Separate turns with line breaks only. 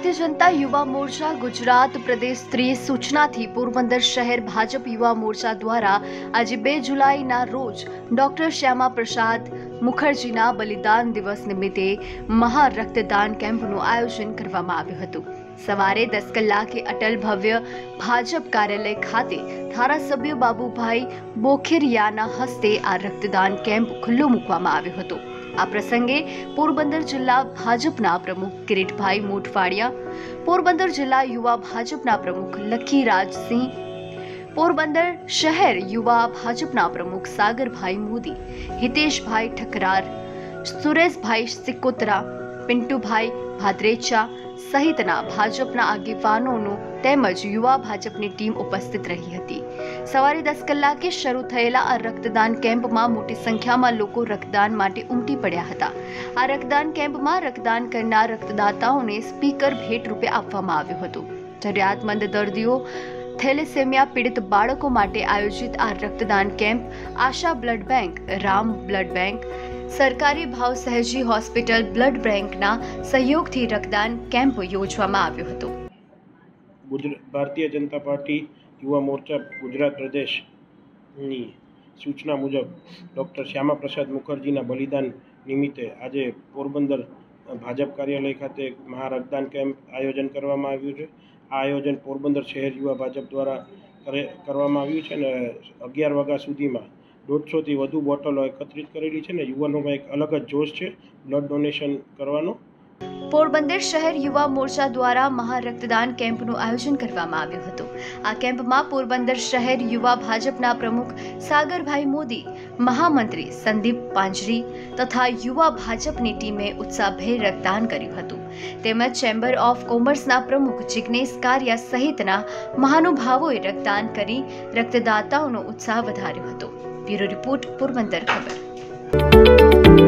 भारतीय जनता युवा मोर्चा गुजरात प्रदेश स्त्री सूचनाथी पोरबंदर शहर भाजप युवा मोर्चा द्वारा आज 2 जुलाईना रोज डॉक्टर श्यामा प्रसाद मुखर्जीना बलिदान दिवस निमित्ते મહા રક્તદાન કેમ્પનું આયોજન કરવામાં આવ્યું હતું। સવારે 10 કલાકે અટલ ભવ્ય ભાજપ કાર્યાલય ખાતે ધારાસભ્ય બાબુભાઈ બોખેરિયાના હસ્તે આ રક્તદાન કેમ્પ ખુલ્લો મૂકવામાં આવ્યો હતો। આ પ્રસંગે પોરબંદર જિલ્લા ભાજપના પ્રમુખ કિરીટભાઈ મોટવાડિયા, પોરબંદર જિલ્લા યુવા ભાજપના પ્રમુખ લખીરાજસિંહ, પોરબંદર શહેર યુવા ભાજપના પ્રમુખ સાગરભાઈ મોદી, હિતેશભાઈ ઠકરાર, સુરેશભાઈ સિકોતરા, પિન્ટુભાઈ ભાદરેચા સહિતના ભાજપના આગેવાનોનો તેમજ યુવા ભાજપની ટીમ ઉપસ્થિત રહી હતી। સવારે 10 કલાકે શરૂ થયેલા આ રક્તદાન કેમ્પમાં મોટી સંખ્યામાં લોકો રક્તદાન માટે ઉમટી પડ્યા હતા। આ રક્તદાન કેમ્પમાં રક્તદાન કરનાર રક્તદાતાઓને સ્પીકર ભેટ રૂપે આપવામાં આવ્યું હતું। જરૂરિયાતમંદ દર્દીઓ, થેલેસેમિયા પીડિત બાળકો માટે આયોજિત આ રક્તદાન camp Asha blood bank, Ram blood bank, સરકારી ભાવ સહેજી હોસ્પિટલ બ્લડ બેંકના સહયોગથી રક્તદાન કેમ્પ યોજવામાં આવ્યો હતો।
ભારતીય જનતા પાર્ટી યુવા મોરચા ગુજરાત પ્રદેશની સૂચના મુજબ ડૉક્ટર શ્યામા પ્રસાદ મુખર્જીના બલિદાન નિમિત્તે આજે પોરબંદર ભાજપ કાર્યાલય ખાતે મહા રક્તદાન કેમ્પ આયોજન કરવામાં આવ્યું છે। આ આયોજન પોરબંદર શહેર યુવા ભાજપ દ્વારા કરવામાં આવ્યું છે અને 11 વાગ્યા સુધીમાં 150થી વધુ બોટલો એકત્રિત કરેલી છે ને યુવાનોમાં એક અલગ જ જોશ છે બ્લડ ડોનેશન કરવાનો।
પોરબંદર શહેર યુવા મોરચા દ્વારા મહા રક્તદાન કેમ્પનું આયોજન કરવામાં આવ્યું હતું। આ કેમ્પમાં પોરબંદર શહેર યુવા ભાજપના પ્રમુખ સાગરભાઈ મોદી, મહામંત્રી સંદીપ પાંજરી તથા યુવા ભાજપની ટીમે ઉત્સાહભેર રક્તદાન કર્યું હતું। તેમજ ચેમ્બર ઓફ કોમર્સના પ્રમુખ જિગ્નેશ કારિયા સહિતના મહાનુભાવોએ રક્તદાન કરી રક્તદાતાઓનો ઉત્સાહ વધાર્યો હતો। બ્યુરો રિપોર્ટ, પોરબંદર ખબર।